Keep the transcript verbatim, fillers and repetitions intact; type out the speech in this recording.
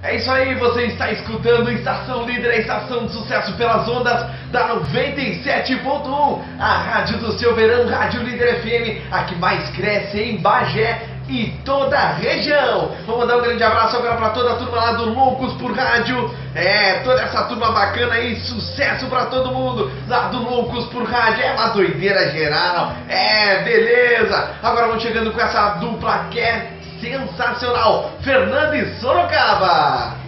É isso aí, você está escutando Estação Líder, a estação de sucesso pelas ondas da noventa e sete ponto um, a rádio do seu verão, Rádio Líder F M, a que mais cresce em Bagé e toda a região. Vou mandar um grande abraço agora para toda a turma lá do Loucos por Rádio. É, toda essa turma bacana aí, sucesso para todo mundo lá do Loucos por Rádio. É uma doideira geral, é, beleza. Agora vamos chegando com essa dupla que é sensacional, Fernando e Sorocaba.